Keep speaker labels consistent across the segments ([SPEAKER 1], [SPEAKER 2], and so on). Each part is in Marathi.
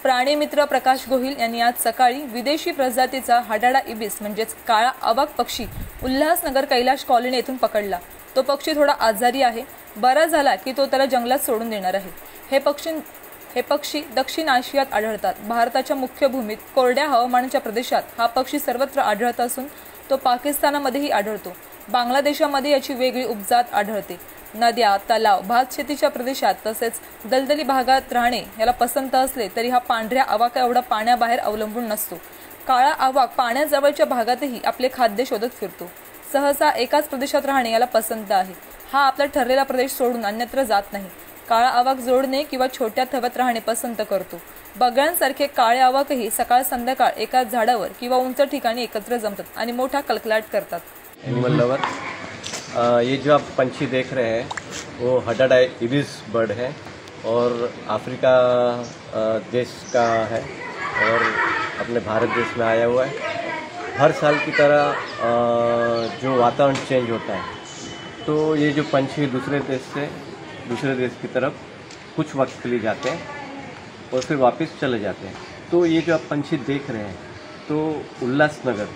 [SPEAKER 1] प्राणी मित्र प्रकाश गोहिल यांनी आज सकाळी विदेशी प्रजातीचा हाडाडा इबिस म्हणजेच काळा अवाक पक्षी उल्हासनगर कैलाश कॉलनी येथून पकडला। तो पक्षी थोडा आजारी आहे, बरा झाला की तो त्याला जंगलात सोडून देणार आहे। हे पक्षी दक्षिण आशियात आढळतात। भारताच्या मुख्य भूमीत कोरड्या हवामानाच्या प्रदेशात हा पक्षी सर्वत्र आढळत असून तो पाकिस्तानामध्येही आढळतो। बांगलादेशामध्ये याची वेगळी उपजात आढळते। नद्या, तलाव, भातशेतीच्या प्रदेशात तसेच दलदली भागात राहणे याला पसंत असले तरी हा पांढऱ्या अवाका एवढा पाण्याबाहेर अवलंबून नसतो। काळा अवाक पाण्याजवळच्या भागातही आपले खाद्य शोधत फिरतो। सहसा एकाच प्रदेशात राहणे याला पसंत आहे। हा आपला ठरलेला प्रदेश सोडून अन्यत्र जात नाही। काळा अवाक जोडणे किंवा छोट्या थव्यात राहणे पसंत करतो। बगळ्यांसारखे काळे अवाकही सकाळ संध्याकाळ एकाच झाडावर किंवा उंच ठिकाणी एकत्र जमतात आणि मोठा कलकलाट करतात।
[SPEAKER 2] एनिमल लवर, ये जो आप पंछी देख रहे हैं वो हाडाडा इबिस बर्ड है और अफ्रीका देश का है और अपने भारत देश में आया हुआ है। हर साल की तरह जो वातावरण चेंज होता है तो ये जो पंछी दूसरे देश से दूसरे देश की तरफ कुछ वक्त के लिए जाते हैं और फिर वापस चले जाते हैं। तो ये जो आप पंछी देख रहे हैं तो उल्लासनगर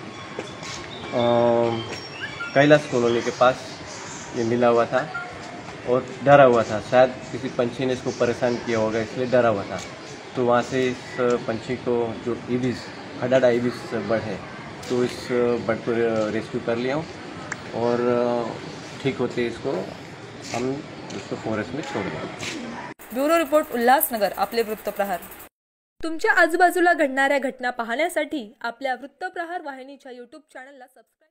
[SPEAKER 2] कैलाश कॉलोनी के पास ये मिला हुआ था और डरा हुआ था। शायद किसी पंछी ने इसको परेशान किया होगा इसलिए डरा हुआ था। तो वहाँ से इस पंछी को जो इबिस हाडाडा इबिस बर्ड है तो इस बर्ड को रेस्क्यू कर लिया हूँ और ठीक होते इसको हम इसको फॉरेस्ट में छोड़ दिया।
[SPEAKER 1] ब्युरो रिपोर्ट उल्हासनगर, आपले वृत्तप्रहार। तुमच्या आजूबाजूला घडणाऱ्या घटना पाहण्यासाठी आपल्या वृत्तप्रहार वाहिनीच्या YouTube चॅनलला सबस्क्राइब